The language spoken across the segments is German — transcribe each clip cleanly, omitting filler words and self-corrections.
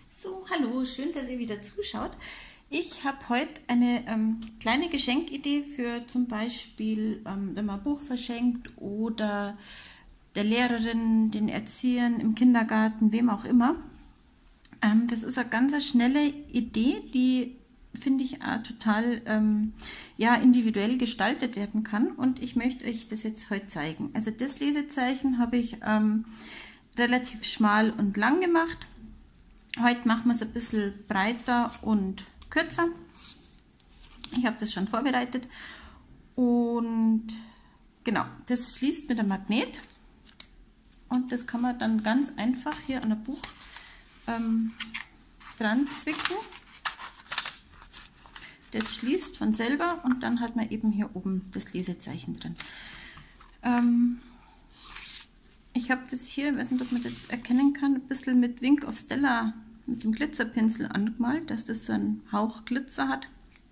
So, hallo, schön, dass ihr wieder zuschaut. Ich habe heute eine kleine Geschenkidee für zum Beispiel, wenn man ein Buch verschenkt oder der Lehrerin, den Erziehern im Kindergarten, wem auch immer. Das ist eine ganz schnelle Idee, die finde ich auch total individuell gestaltet werden kann, und ich möchte euch das jetzt heute zeigen. Also das Lesezeichen habe ich relativ schmal und lang gemacht. Heute machen wir es ein bisschen breiter und kürzer. Ich habe das schon vorbereitet und genau, das schließt mit einem Magnet und das kann man dann ganz einfach hier an ein Buch dran zwicken. Das schließt von selber und dann hat man eben hier oben das Lesezeichen drin. Ich habe das hier, ich weiß nicht, ob man das erkennen kann, ein bisschen mit Wink of Stella mit dem Glitzerpinsel angemalt, dass das so einen Hauch Glitzer hat.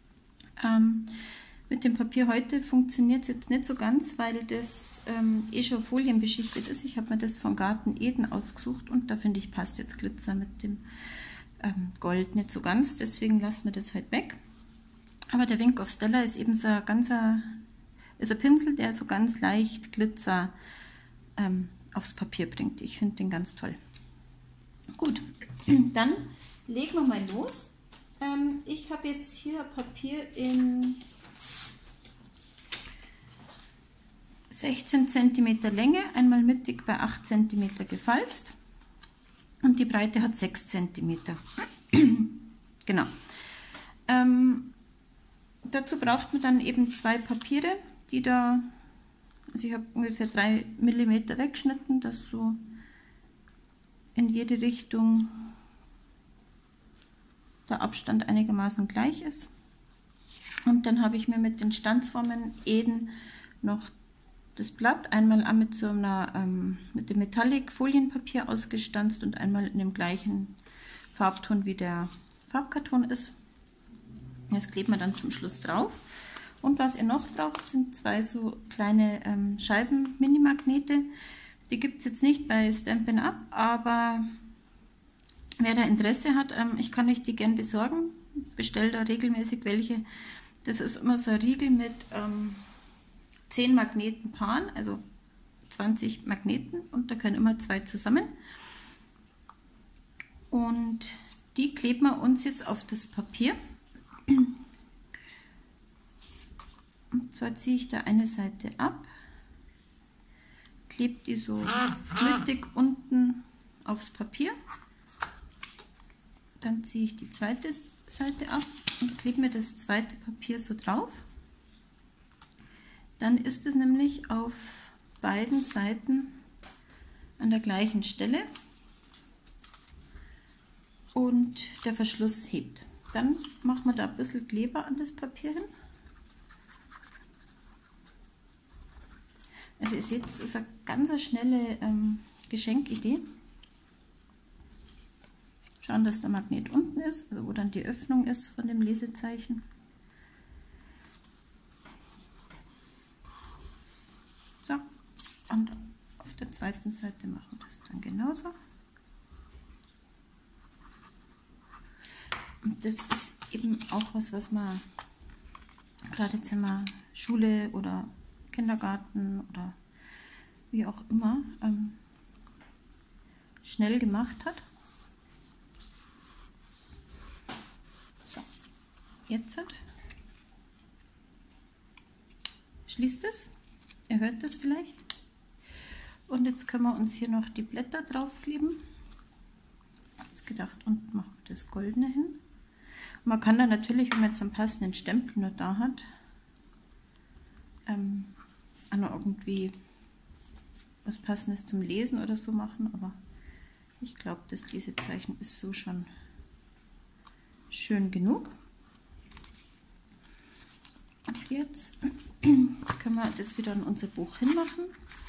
Mit dem Papier heute funktioniert es jetzt nicht so ganz, weil das schon folienbeschichtet ist. Ich habe mir das von Garten Eden ausgesucht und da finde ich, passt jetzt Glitzer mit dem Gold nicht so ganz, deswegen lassen wir das heute weg. Aber der Wink of Stella ist eben so ein Pinsel, der so ganz leicht Glitzer aufs Papier bringt. Ich finde den ganz toll. Gut, dann legen wir mal los. Ich habe jetzt hier Papier in 16 cm Länge, einmal mittig bei 8 cm gefalzt und die Breite hat 6 cm. Genau. Dazu braucht man dann eben zwei Papiere, die da, also ich habe ungefähr 3 mm weggeschnitten, dass so in jede Richtung der Abstand einigermaßen gleich ist. Und dann habe ich mir mit den Stanzformen Eden noch das Blatt einmal mit so einer mit dem Metallic Folienpapier ausgestanzt und einmal in dem gleichen Farbton wie der Farbkarton ist. Das klebt man dann zum Schluss drauf. Und was ihr noch braucht, sind zwei so kleine Scheiben-Mini-Magnete. Die gibt es jetzt nicht bei Stampin' Up, aber wer da Interesse hat, ich kann euch die gern besorgen. Bestelle da regelmäßig welche. Das ist immer so ein Riegel mit 10 Magnetenpaaren, also 20 Magneten, und da können immer 2 zusammen. Und die kleben wir uns jetzt auf das Papier. Und zwar ziehe ich da eine Seite ab, klebe die so mittig unten aufs Papier, dann ziehe ich die zweite Seite ab und klebe mir das zweite Papier so drauf. Dann ist es nämlich auf beiden Seiten an der gleichen Stelle und der Verschluss hebt. Dann machen wir da ein bisschen Kleber an das Papier hin. Also ihr seht, es ist eine ganz schnelle Geschenkidee. Schauen, dass der Magnet unten ist, also wo dann die Öffnung ist von dem Lesezeichen. So, und auf der zweiten Seite machen wir das dann genauso. Und das ist eben auch was man gerade jetzt, wenn man Schule oder Kindergarten oder wie auch immer schnell gemacht hat. So, jetzt schließt es. Ihr hört das vielleicht. Und jetzt können wir uns hier noch die Blätter draufkleben. Jetzt gedacht, unten machen wir das Goldene hin. Und man kann dann natürlich, wenn man jetzt einen passenden Stempel noch da hat, auch noch irgendwie was Passendes zum Lesen oder so machen, aber ich glaube, das Lesezeichen ist so schon schön genug. Und jetzt können wir das wieder in unser Buch hinmachen.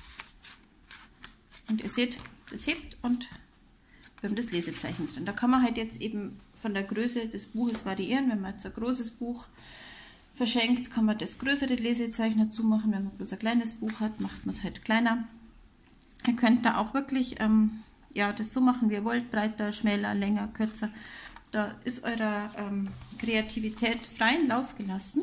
Und ihr seht, das hebt und wir haben das Lesezeichen drin. Da kann man halt jetzt eben von der Größe des Buches variieren. Wenn man jetzt ein großes Buch verschenkt, kann man das größere Lesezeichen dazu machen. Wenn man bloß ein kleines Buch hat, macht man es halt kleiner. Ihr könnt da auch wirklich ja, das so machen, wie ihr wollt, breiter, schmäler, länger, kürzer. Da ist eurer Kreativität freien Lauf gelassen.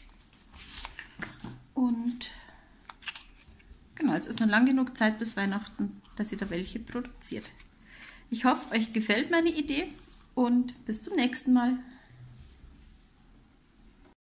Und genau, es ist noch lang genug Zeit bis Weihnachten, dass ihr da welche produziert. Ich hoffe, euch gefällt meine Idee und bis zum nächsten Mal.